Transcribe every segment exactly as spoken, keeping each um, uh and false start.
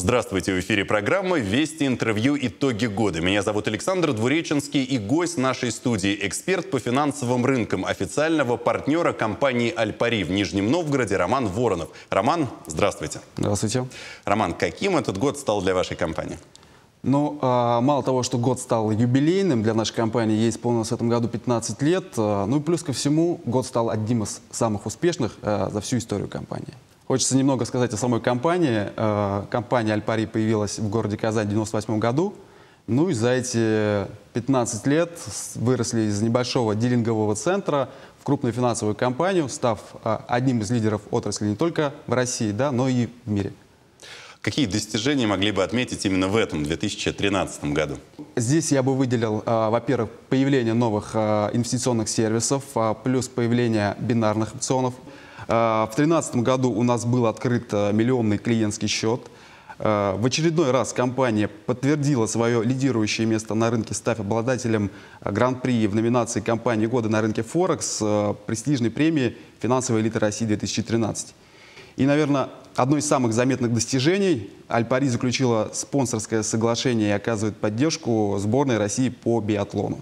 Здравствуйте, в эфире программы «Вести, интервью, итоги года». Меня зовут Александр Двуреченский, и гость нашей студии – эксперт по финансовым рынкам, официального партнера компании «Альпари» в Нижнем Новгороде Роман Воронов. Роман, здравствуйте. Здравствуйте. Роман, каким этот год стал для вашей компании? Ну, мало того, что год стал юбилейным для нашей компании, ей исполнилось в этом году пятнадцать лет, ну и плюс ко всему, год стал одним из самых успешных за всю историю компании. Хочется немного сказать о самой компании. Компания «Альпари» появилась в городе Казань в девяносто восьмом году. Ну и за эти пятнадцать лет выросли из небольшого дилингового центра в крупную финансовую компанию, став одним из лидеров отрасли не только в России, да, но и в мире. Какие достижения могли бы отметить именно в этом две тысячи тринадцатом году? Здесь я бы выделил, во-первых, появление новых инвестиционных сервисов, плюс появление бинарных опционов. В две тысячи тринадцатом году у нас был открыт миллионный клиентский счет. В очередной раз компания подтвердила свое лидирующее место на рынке, став обладателем гран-при в номинации «Компания года» на рынке Форекс, престижной премии «Финансовая элита России две тысячи тринадцать». И, наверное, одно из самых заметных достижений – «Альпари» заключила спонсорское соглашение и оказывает поддержку сборной России по биатлону.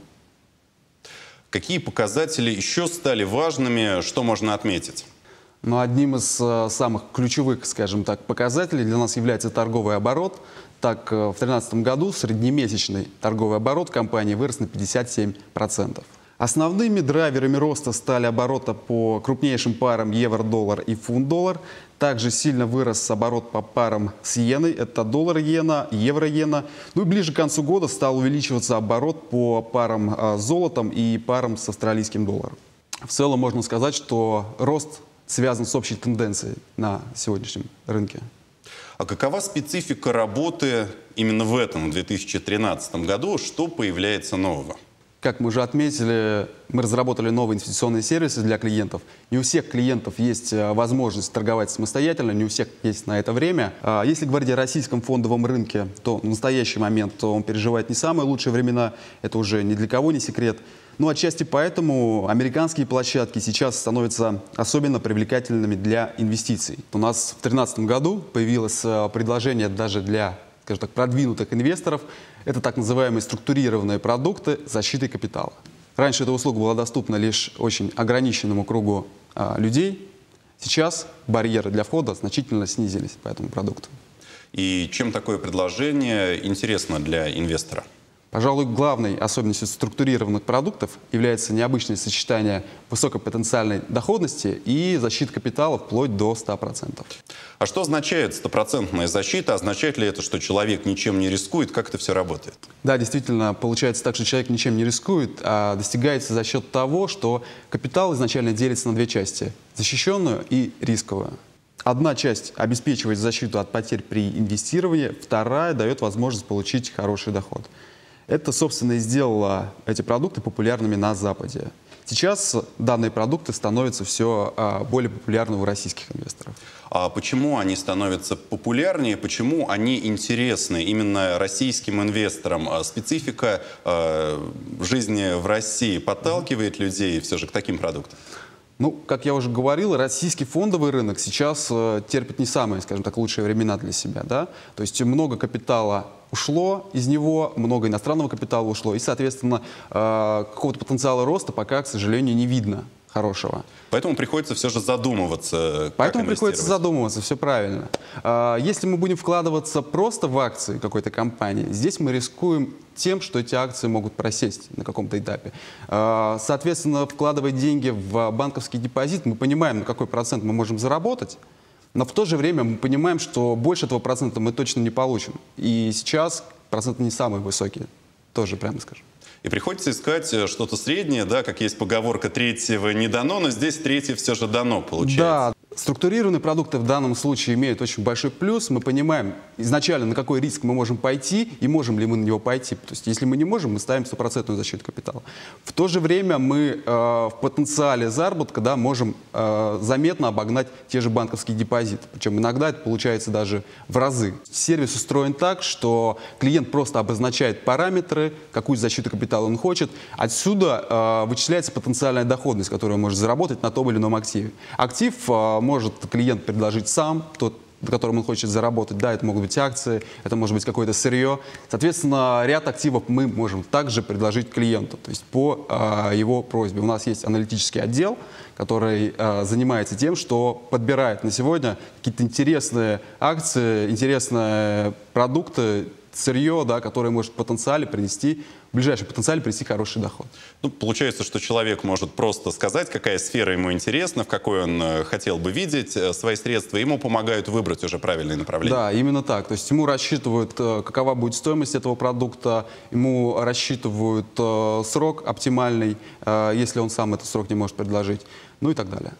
Какие показатели еще стали важными, что можно отметить? Но одним из э, самых ключевых, скажем так, показателей для нас является торговый оборот. Так, э, в две тысячи тринадцатом году среднемесячный торговый оборот компании вырос на пятьдесят семь процентов. Основными драйверами роста стали обороты по крупнейшим парам евро-доллар и фунт-доллар. Также сильно вырос оборот по парам с иеной, это доллар-иена, евро-иена. Ну и ближе к концу года стал увеличиваться оборот по парам э, с золотом и парам с австралийским долларом. В целом можно сказать, что рост связан с общей тенденцией на сегодняшнем рынке. А какова специфика работы именно в этом две тысячи тринадцатом году? Что появляется нового? Как мы уже отметили, мы разработали новые инвестиционные сервисы для клиентов. Не у всех клиентов есть возможность торговать самостоятельно, не у всех есть на это время. Если говорить о российском фондовом рынке, то в настоящий момент он переживает не самые лучшие времена, это уже ни для кого не секрет. Ну, отчасти поэтому американские площадки сейчас становятся особенно привлекательными для инвестиций. У нас в две тысячи тринадцатом году появилось предложение даже для, скажем так, продвинутых инвесторов. Это так называемые структурированные продукты с защитой капитала. Раньше эта услуга была доступна лишь очень ограниченному кругу а, людей. Сейчас барьеры для входа значительно снизились по этому продукту. И чем такое предложение интересно для инвестора? Пожалуй, главной особенностью структурированных продуктов является необычное сочетание высокопотенциальной доходности и защиты капитала вплоть до ста процентов. А что означает стопроцентная защита? Означает ли это, что человек ничем не рискует? Как это все работает? Да, действительно, получается так, что человек ничем не рискует, а достигается за счет того, что капитал изначально делится на две части – защищенную и рисковую. Одна часть обеспечивает защиту от потерь при инвестировании, вторая дает возможность получить хороший доход. Это, собственно, и сделало эти продукты популярными на Западе. Сейчас данные продукты становятся все а, более популярны у российских инвесторов. А почему они становятся популярнее, почему они интересны именно российским инвесторам? Специфика э, жизни в России подталкивает людей все же к таким продуктам? Ну, как я уже говорил, российский фондовый рынок сейчас э, терпит не самые, скажем так, лучшие времена для себя, да? То есть много капитала ушло из него, много иностранного капитала ушло, и, соответственно, э, какого-то потенциала роста пока, к сожалению, не видно хорошего. Поэтому приходится все же задумываться. Поэтому приходится задумываться, все правильно. Э, если мы будем вкладываться просто в акции какой-то компании, здесь мы рискуем тем, что эти акции могут просесть на каком-то этапе. Э, соответственно, вкладывая деньги в банковский депозит, мы понимаем, на какой процент мы можем заработать, но в то же время мы понимаем, что больше этого процента мы точно не получим. И сейчас проценты не самые высокие, тоже прямо скажем. И приходится искать что-то среднее, да, как есть поговорка «третьего не дано», но здесь третье все же дано, получается. Да, структурированные продукты в данном случае имеют очень большой плюс. Мы понимаем изначально, на какой риск мы можем пойти и можем ли мы на него пойти. То есть, если мы не можем, мы ставим стопроцентную защиту капитала. В то же время мы э, в потенциале заработка, да, можем э, заметно обогнать те же банковские депозиты. Причем иногда это получается даже в разы. Сервис устроен так, что клиент просто обозначает параметры, какую защиту капитала он хочет. Отсюда э, вычисляется потенциальная доходность, которую он может заработать на том или ином активе. Актив э, может клиент предложить сам, тот на котором он хочет заработать. Да, это могут быть акции, это может быть какое-то сырье. Соответственно, ряд активов мы можем также предложить клиенту, то есть по э, его просьбе. У нас есть аналитический отдел, который э, занимается тем, что подбирает на сегодня какие-то интересные акции, интересные продукты, сырье, да, которое может в потенциале принести, в ближайшем потенциале принести хороший доход. Ну, получается, что человек может просто сказать, какая сфера ему интересна, в какой он э, хотел бы видеть э, свои средства, ему помогают выбрать уже правильное направление. Да, именно так. То есть ему рассчитывают, э, какова будет стоимость этого продукта, ему рассчитывают э, срок оптимальный, э, если он сам этот срок не может предложить, ну и так далее.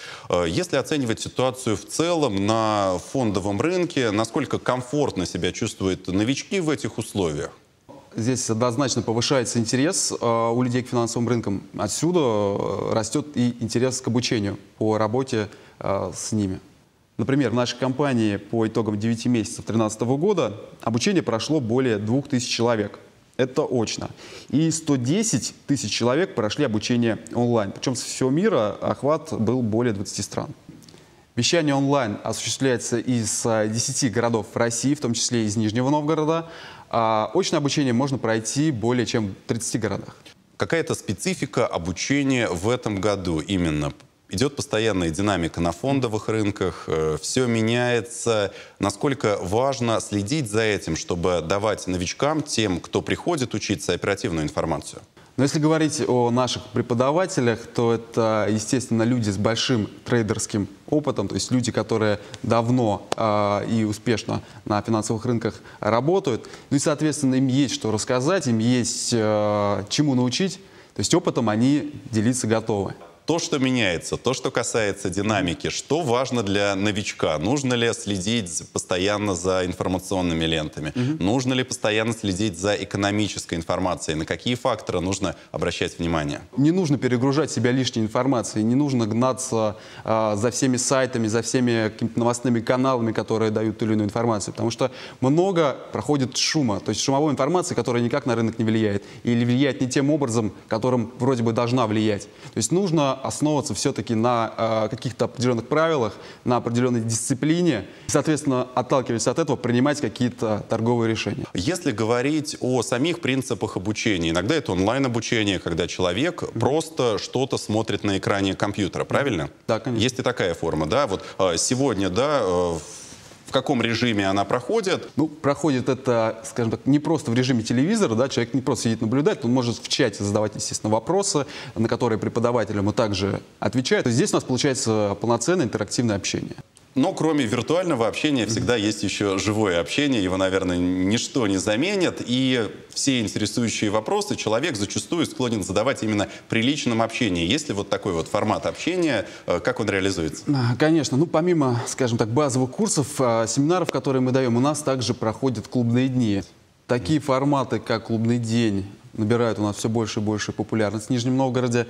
Если оценивать ситуацию в целом на фондовом рынке, насколько комфортно себя чувствуют новички в этих условиях? Здесь однозначно повышается интерес э, у людей к финансовым рынкам. Отсюда э, растет и интерес к обучению по работе э, с ними. Например, в нашей компании по итогам девяти месяцев две тысячи тринадцатого года обучение прошло более двух тысяч человек. Это очно. И сто десять тысяч человек прошли обучение онлайн. Причем со всего мира охват был более двадцати стран. Вещание онлайн осуществляется из десяти городов России, в том числе из Нижнего Новгорода. А очное обучение можно пройти более чем в тридцати городах. Какая-то специфика обучения в этом году именно? Идет постоянная динамика на фондовых рынках, э, все меняется. Насколько важно следить за этим, чтобы давать новичкам, тем, кто приходит учиться, оперативную информацию? Но если говорить о наших преподавателях, то это, естественно, люди с большим трейдерским опытом, то есть люди, которые давно э, и успешно на финансовых рынках работают. Ну и, соответственно, им есть что рассказать, им есть э, чему научить, то есть опытом они делиться готовы. То, что меняется, то, что касается динамики, что важно для новичка? Нужно ли следить постоянно за информационными лентами? Mm-hmm. Нужно ли постоянно следить за экономической информацией? На какие факторы нужно обращать внимание? Не нужно перегружать себя лишней информацией, не нужно гнаться э, за всеми сайтами, за всеми какими-то новостными каналами, которые дают ту или иную информацию, потому что много проходит шума, то есть шумовой информации, которая никак на рынок не влияет, или влияет не тем образом, которым вроде бы должна влиять. То есть нужно основываться все-таки на э, каких-то определенных правилах, на определенной дисциплине, и, соответственно, отталкиваясь от этого, принимать какие-то торговые решения. Если говорить о самих принципах обучения, иногда это онлайн-обучение, когда человек mm-hmm. просто что-то смотрит на экране компьютера, правильно? Да, конечно. Есть и такая форма, да? Вот э, сегодня, да, э, в каком режиме она проходит? Ну, проходит это, скажем так, не просто в режиме телевизора, да, человек не просто сидит наблюдать, он может в чате задавать, естественно, вопросы, на которые преподаватель ему также отвечает. Здесь у нас получается полноценное интерактивное общение. Но кроме виртуального общения всегда есть еще живое общение, его, наверное, ничто не заменит, и все интересующие вопросы человек зачастую склонен задавать именно при личном общении. Есть ли вот такой вот формат общения, как он реализуется? Конечно. Ну, помимо, скажем так, базовых курсов, семинаров, которые мы даем, у нас также проходят клубные дни. Такие форматы, как клубный день, набирают у нас все больше и больше популярность в Нижнем Новгороде.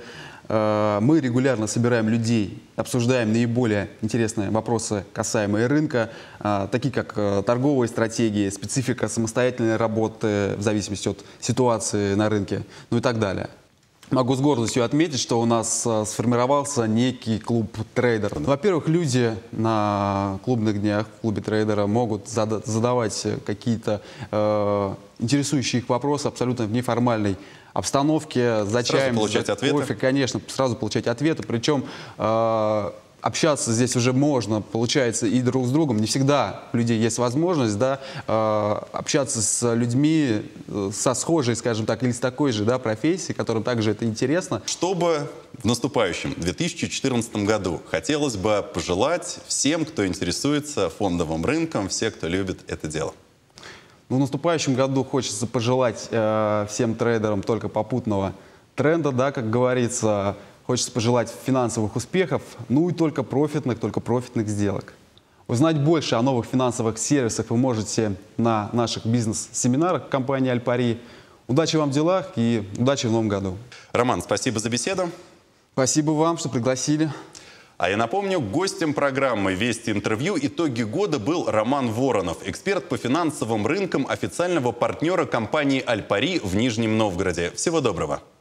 Мы регулярно собираем людей, обсуждаем наиболее интересные вопросы, касаемые рынка, такие как торговые стратегии, специфика самостоятельной работы в зависимости от ситуации на рынке, ну и так далее. Могу с гордостью отметить, что у нас сформировался некий клуб трейдеров. Во-первых, люди на клубных днях в клубе трейдера могут задавать какие-то э, интересующие их вопросы абсолютно в неформальной обстановке, за чаем, получать за ответы? кофе, конечно, сразу получать ответы. Причем э, общаться здесь уже можно, получается, и друг с другом. Не всегда у людей есть возможность, да, э, общаться с людьми со схожей, скажем так, или с такой же, да, профессией, которым также это интересно. Чтобы в наступающем две тысячи четырнадцатом году хотелось бы пожелать всем, кто интересуется фондовым рынком, все, кто любит это дело? Ну, в наступающем году хочется пожелать э, всем трейдерам только попутного тренда, да, как говорится. Хочется пожелать финансовых успехов, ну и только профитных, только профитных сделок. Узнать больше о новых финансовых сервисах вы можете на наших бизнес-семинарах компании Альпари. Удачи вам в делах и удачи в новом году. Роман, спасибо за беседу. Спасибо вам, что пригласили. А я напомню, гостем программы «Вести интервью. Итоги года» был Роман Воронов, эксперт по финансовым рынкам, официального партнера компании «Альпари» в Нижнем Новгороде. Всего доброго!